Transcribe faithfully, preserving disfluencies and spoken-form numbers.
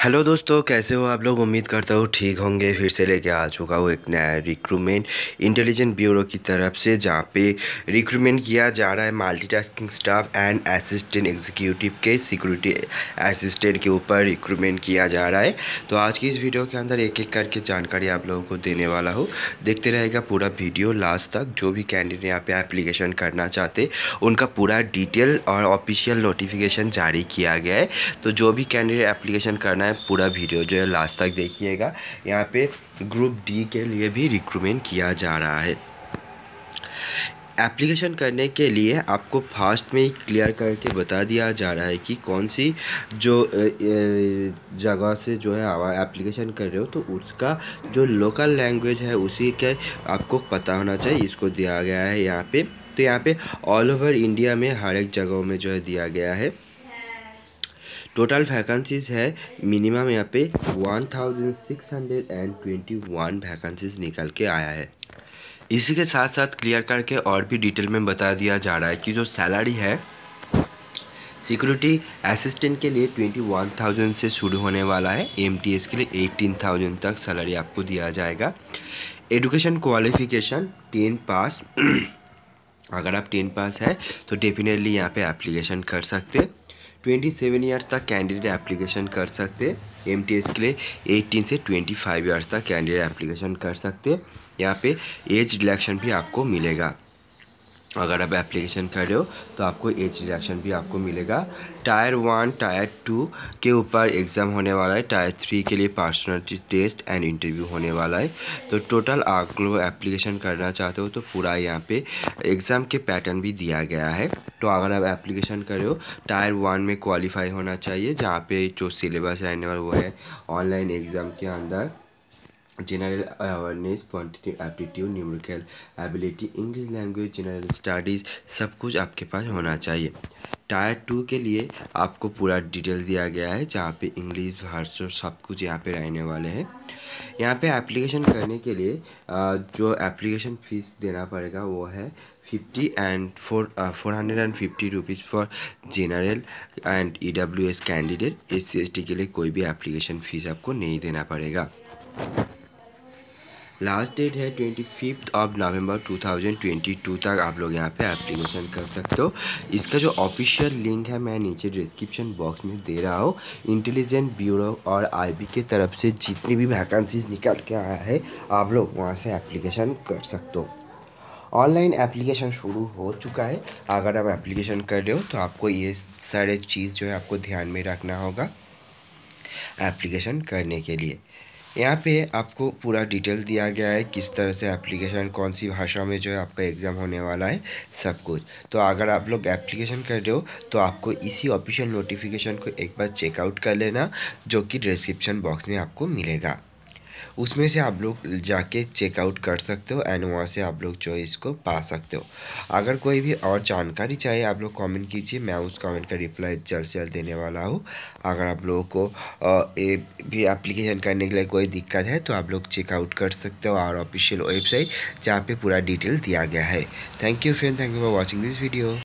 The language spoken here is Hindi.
हेलो दोस्तों, कैसे हो आप लोग। उम्मीद करता हूँ ठीक होंगे। फिर से लेके आ चुका हूँ एक नया रिक्रूटमेंट इंटेलिजेंट ब्यूरो की तरफ से, जहाँ पे रिक्रूटमेंट किया जा रहा है multitasking staff and assistant executive के सिक्योरिटी असिस्टेंट के ऊपर रिक्रूटमेंट किया जा रहा है। तो आज की इस वीडियो के अंदर एक एक करके जानकारी आप लोगों को देने वाला हूँ। देखते रहेगा पूरा वीडियो लास्ट तक। जो भी कैंडिडेट यहाँ पे एप्लीकेशन करना चाहते उनका पूरा डिटेल और ऑफिशियल नोटिफिकेशन जारी किया गया है। तो जो भी कैंडिडेट एप्लीकेशन करना है पूरा वीडियो जो है लास्ट तक देखिएगा। यहाँ पे ग्रुप डी के लिए भी रिक्रूटमेंट किया जा रहा है। एप्लीकेशन करने के लिए आपको फास्ट में ही क्लियर करके बता दिया जा रहा है कि कौन सी जो जगह से जो है आप एप्लीकेशन कर रहे हो, तो उसका जो लोकल लैंग्वेज है उसी के आपको पता होना चाहिए। इसको दिया गया है यहाँ पे। तो यहाँ पे ऑल ओवर इंडिया में हर एक जगहों में जो है दिया गया है। टोटल वैकेंसीज है मिनिमम यहाँ पे one thousand six hundred and twenty one vacancies निकल के आया है। इसी के साथ साथ क्लियर करके और भी डिटेल में बता दिया जा रहा है कि जो सैलरी है सिक्योरिटी असिस्टेंट के लिए ट्वेंटी वन थाउजेंड से शुरू होने वाला है। एमटीएस के लिए एटीन थाउजेंड तक सैलरी आपको दिया जाएगा। एजुकेशन क्वालिफिकेशन टेन पास अगर आप टेन पास है तो डेफिनेटली यहाँ पे एप्लीकेशन कर सकते। ट्वेंटी सेवन ईयर्स तक कैंडिडेट एप्लीकेशन कर सकते। एमटीएस के लिए एटीन से ट्वेंटी फाइव ईयर्स तक कैंडिडेट एप्लीकेशन कर सकते। यहाँ पे एज रिलैक्शन भी आपको मिलेगा। अगर आप एप्लीकेशन कर रहे हो तो आपको एज रिडक्शन भी आपको मिलेगा। टायर वन टायर टू के ऊपर एग्ज़ाम होने वाला है। टायर थ्री के लिए पर्सनालिटी टेस्ट एंड इंटरव्यू होने वाला है। तो टोटल आप लोग एप्लीकेशन करना चाहते हो तो पूरा यहाँ पे एग्ज़ाम के पैटर्न भी दिया गया है। तो अगर आप एप्लीकेशन कर रहे हो टायर वन में क्वालिफाई होना चाहिए, जहाँ पे जो सिलेबस रहने वाला वो है ऑनलाइन एग्ज़ाम के अंदर general awareness, quantitative aptitude, numerical ability, English language, general studies, सब कुछ आपके पास होना चाहिए। टायर टू के लिए आपको पूरा डिटेल दिया गया है, जहाँ पे इंग्लिश भाषा सब कुछ यहाँ पे रहने वाले हैं। यहाँ पे एप्लीकेशन करने के लिए जो एप्लीकेशन फ़ीस देना पड़ेगा वो है fifty and four four hundred and fifty rupees for general and E W S candidate. S C S T के लिए कोई भी एप्लीकेशन फ़ीस आपको नहीं देना पड़ेगा। लास्ट डेट है twenty fifth of November two thousand twenty two तक आप लोग यहाँ पे एप्लीकेशन कर सकते हो। इसका जो ऑफिशियल लिंक है मैं नीचे डिस्क्रिप्शन बॉक्स में दे रहा हूँ। इंटेलिजेंट ब्यूरो और आईबी के तरफ से जितनी भी वैकेंसीज निकल के आया है आप लोग वहाँ से एप्लीकेशन कर सकते हो। ऑनलाइन एप्लीकेशन शुरू हो चुका है। अगर आप एप्लीकेशन कर रहे हो तो आपको ये सारे चीज़ जो है आपको ध्यान में रखना होगा एप्लीकेशन करने के लिए। यहाँ पे आपको पूरा डिटेल दिया गया है किस तरह से एप्लीकेशन, कौन सी भाषा में जो है आपका एग्ज़ाम होने वाला है, सब कुछ। तो अगर आप लोग एप्लीकेशन कर रहे हो तो आपको इसी ऑफिशियल नोटिफिकेशन को एक बार चेकआउट कर लेना, जो कि डिस्क्रिप्शन बॉक्स में आपको मिलेगा। उसमें से आप लोग जाके चेकआउट कर सकते हो एंड वहाँ से आप लोग जो है इसको पा सकते हो। अगर कोई भी और जानकारी चाहिए आप लोग कमेंट कीजिए, मैं उस कमेंट का रिप्लाई जल्द से जल्द देने वाला हूँ। अगर आप लोगों को ए भी एप्लीकेशन करने के लिए कोई दिक्कत है तो आप लोग चेकआउट कर सकते हो और ऑफिशियल वेबसाइट जहाँ पे पूरा डिटेल दिया गया है। Thank you friend, thank you for watching this video.